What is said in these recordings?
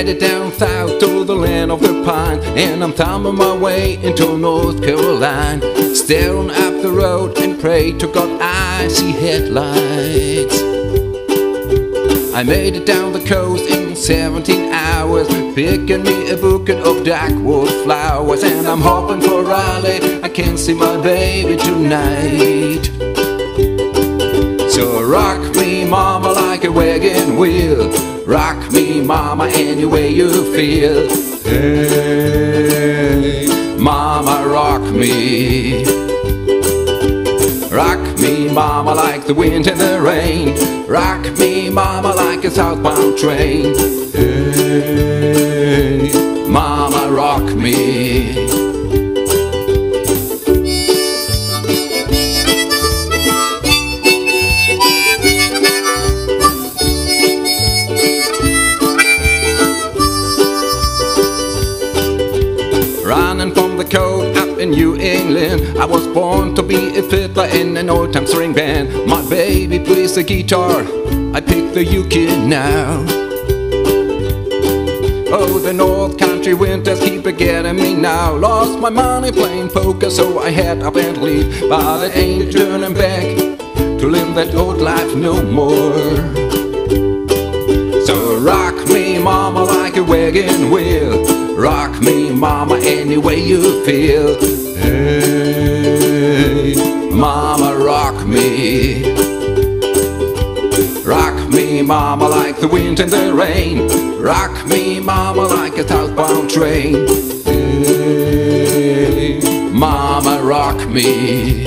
headed down south to the land of the pine, and I'm thumbing my way into North Carolina, staring up the road and pray to God I see headlights. I made it down the coast in 17 hours, picking me a bouquet of darkwood flowers, and I'm hoping for Raleigh I can see my baby tonight. So rock me mama like a wagon wheel, rock me mama any way you feel. Hey, mama rock me. Rock me mama like the wind and the rain, rock me mama like a southbound train. Hey, mama rock me. Running from the cold up in New England, I was born to be a fiddler in an old-time string band. My baby plays the guitar, I pick the ukulele now. Oh, the North Country winters keep getting me now. Lost my money playing poker, so I had up and leave, but I ain't turning back to live that old life no more. So rock me mama like a wagon wheel, rock me mama any way you feel. Hey, mama rock me. Rock me mama like the wind and the rain, rock me mama like a southbound train. Hey, mama rock me.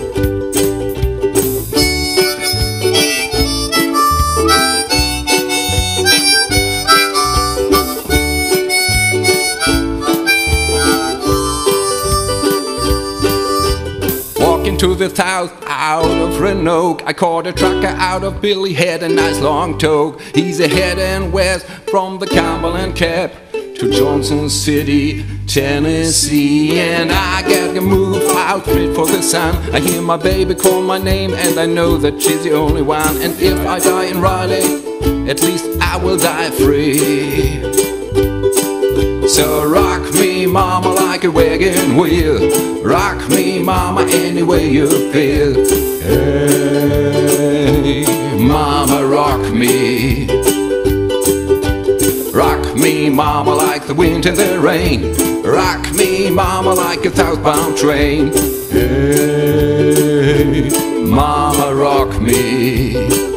To the south, out of Roanoke, I caught a trucker out of Billy, had a nice long toque. He's a heading west from the Cumberland Cap to Johnson City, Tennessee, and I got a move outfit for the sun. I hear my baby call my name, and I know that she's the only one. And if I die in Raleigh, at least I will die free. So rock me mama like a wagon wheel, rock me mama any way you feel. Hey, mama rock me. Rock me mama like the wind and the rain, rock me mama like a southbound train. Hey, mama rock me.